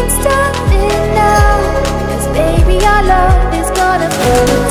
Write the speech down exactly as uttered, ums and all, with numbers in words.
can stop it now, 'cause baby our love is gonna burn.